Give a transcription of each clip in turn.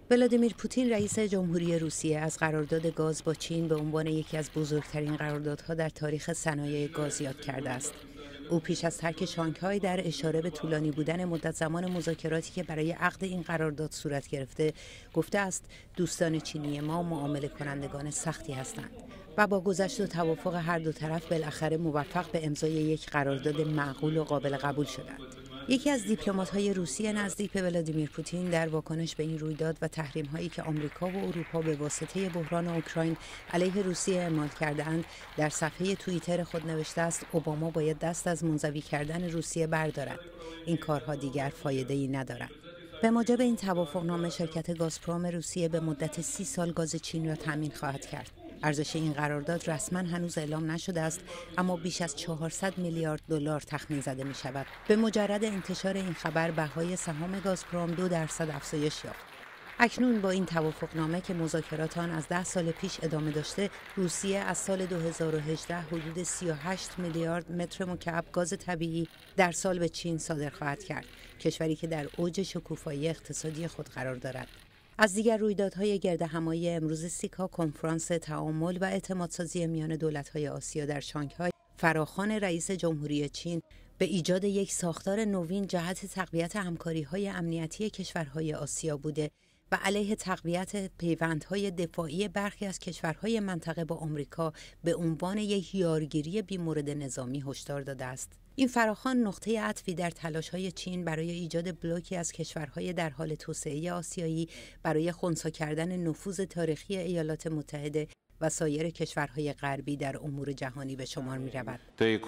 ولادیمیر پوتین رئیس جمهوری روسیه از قرارداد گاز با چین به عنوان یکی از بزرگترین قراردادها در تاریخ صنایع گاز یاد کرده است. او پیش از ترک شانگهای در اشاره به طولانی بودن مدت زمان مذاکراتی که برای عقد این قرارداد صورت گرفته، گفته است دوستان چینی ما معامله کنندگان سختی هستند و با گذشت و توافق هر دو طرف بالاخره موفق به امضای یک قرارداد معقول و قابل قبول شدند. یکی از دیپلمات‌های روسیه نزدیک به ولادیمیر پوتین در واکنش به این رویداد و تحریم‌هایی که آمریکا و اروپا به واسطه بحران اوکراین علیه روسیه اعمال کرده‌اند، در صفحه توییتر خود نوشته است اوباما باید دست از منزوی کردن روسیه بردارد. این کارها دیگر فایده‌ای ندارد. به موجب این توافقنامه شرکت گازپروم روسیه به مدت 30 سال گاز چین را تامین خواهد کرد. ارزش این قرارداد رسما هنوز اعلام نشده است، اما بیش از 400 میلیارد دلار تخمین زده می شود. به مجرد انتشار این خبر بهای سهام گازپروم 2% افزایش یافت. اکنون با این توافقنامه که مذاکرات آن از 10 سال پیش ادامه داشته، روسیه از سال 2018 حدود 38 میلیارد متر مکعب گاز طبیعی در سال به چین صادر خواهد کرد، کشوری که در اوج شکوفایی اقتصادی خود قرار دارد. از دیگر رویدادهای گردهمایی امروز سیکا، کنفرانس تعامل و اعتمادسازی میان دولت‌های آسیا در شانگهای، فراخوان رئیس جمهوری چین به ایجاد یک ساختار نوین جهت تقویت همکاری‌های امنیتی کشورهای آسیا بوده و علیه تقویت پیوندهای دفاعی برخی از کشورهای منطقه با آمریکا به عنوان یک یارگیری بی‌مورد نظامی هشدار داده است. این فراخوان نقطه عطفی در تلاش‌های چین برای ایجاد بلوکی از کشورهای در حال توسعه آسیایی برای خنثی کردن نفوذ تاریخی ایالات متحده و سایر کشورهای غربی در امور جهانی به شمار می‌رود.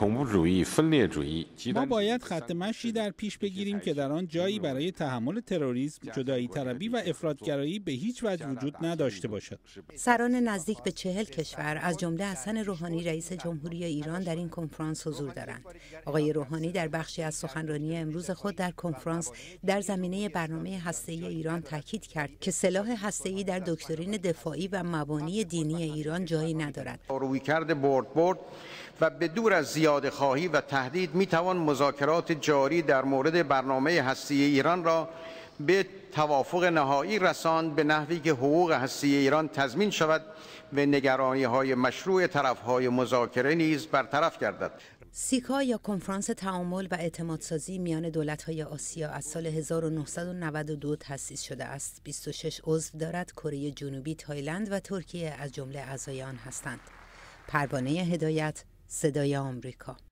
ما باید خط مشی در پیش بگیریم که در آن جایی برای تحمل تروریسم، جدایی طلبی و افراطگرایی به هیچ وجه وجود نداشته باشد. سران نزدیک به 40 کشور از جمله حسن روحانی رئیس جمهوری ایران در این کنفرانس حضور دارند. آقای روحانی در بخشی از سخنرانی امروز خود در کنفرانس در زمینه برنامه هسته‌ای ایران تاکید کرد که سلاح هسته‌ای در دکترین دفاعی و مبانی دینی ایران جایی ندارد. رویکرد برد و به دور از زیاده خواهی و تهدید میتوان مذاکرات جاری در مورد برنامه هسته‌ای ایران را به توافق نهایی رساند به نحوی که حقوق هسته‌ای ایران تضمین شود و نگرانی‌های مشروع طرف‌های مذاکره نیز برطرف گردد. سیکا یا کنفرانس تعامل و اعتمادسازی میان دولت‌های آسیا از سال 1992 تأسیس شده است. 26 عضو دارد. کره جنوبی، تایلند و ترکیه از جمله اعضای آن هستند. پروانه هدایت، صدای آمریکا.